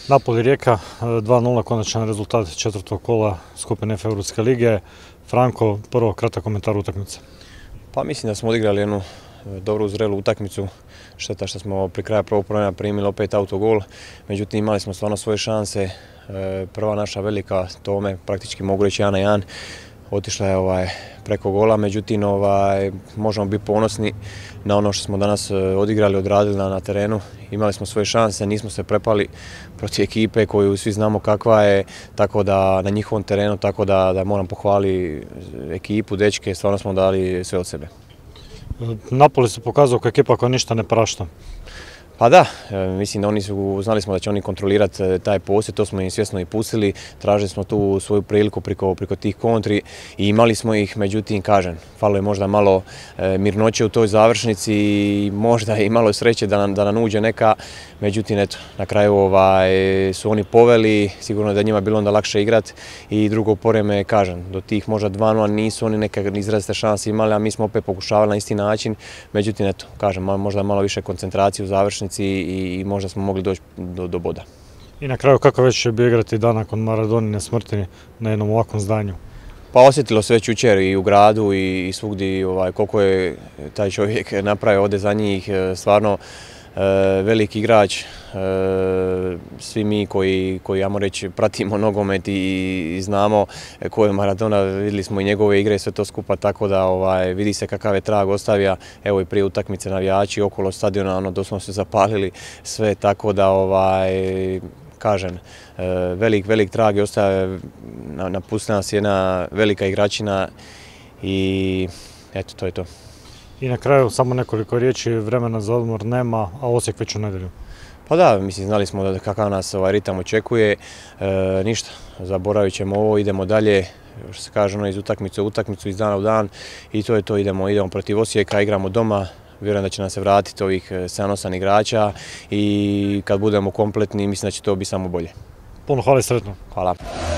Napoli Rijeka 2:0 konačan rezultat četvrtog kola skupine F Europske lige. Franko, prvo kratak komentar utakmice. Pa mislim da smo odigrali jednu dobru zrelu utakmicu. Šteta što smo pri kraju prvog polovremena primili opet autogol. Međutim, imali smo stvarno svoje šanse. Prva naša velika Tome, praktički mogu reći 1:1. Otišla je preko gola, međutim možemo biti ponosni na ono što smo danas odigrali, odradili na terenu. Imali smo svoje šanse, nismo se prepali protiv ekipe koju svi znamo kakva je, tako da na njihovom terenu, tako da moram pohvaliti ekipu, dečke, stvarno smo dali sve od sebe. Napoli se pokazao kao ekipa koja ništa ne prašta. Pa da, mislim da znali smo da će oni kontrolirati taj posjed, to smo im svjesno i pustili, tražili smo tu svoju priliku preko tih kontri i imali smo ih, međutim, kažem, falo je možda malo mirnoće u toj završnici i možda i malo sreće da nam uđe neka, međutim, eto, na kraju su oni poveli, sigurno da njima bilo onda lakše igrati i drugo poreme, kažem, do tih možda 2:0 nisu oni neke izrazite šanse imali, a mi smo opet pokušavali na isti način, međutim, eto, kažem, možda malo više koncentracije u završnici i možda smo mogli doći do boda. I na kraju, kako već je bio igrati dan nakon Maradonine smrti na jednom ovakvom zdanju? Pa osjetilo se već jučer i u gradu i svugdje koliko je taj čovjek napravio ovdje za njih, stvarno veliki igrač. Svi mi koji ajmo reći, pratimo nogomet i znamo ko je Maradona, vidjeli smo i njegove igre i sve to skupa, tako da vidi se kakav je trag ostavio. Evo i prije utakmice navijači okolo stadiona, doslovno se zapalili sve, tako da kažem, velik trag je ostavio, napustila nas jedna velika igračina i eto, to je to. I na kraju samo nekoliko riječi, vremena za odmor nema, a Osijek već u nedjelju. Pa da, mislim, znali smo da kakav nas ritam očekuje, ništa, zaboravit ćemo ovo, idemo dalje, što se kaže, iz utakmice u utakmicu, iz dana u dan i to je to, idemo protiv Osijeka, igramo doma, vjerujem da će nam se vratiti ovih 7-8 igrača i kad budemo kompletni, mislim da će to biti samo bolje. Puno hvala i sretno. Hvala.